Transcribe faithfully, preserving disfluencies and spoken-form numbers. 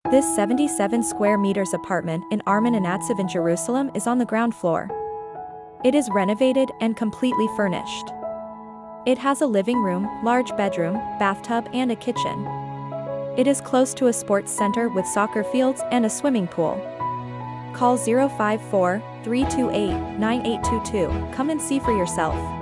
This seventy-seven square meters apartment in Armon Ha Natsiv in Jerusalem is on the ground floor. It is renovated and completely furnished. It has a living room, large bedroom, bathtub and a kitchen. It is close to a sports center with soccer fields and a swimming pool. Call zero five four, three two eight, nine eight two two. Come and see for yourself.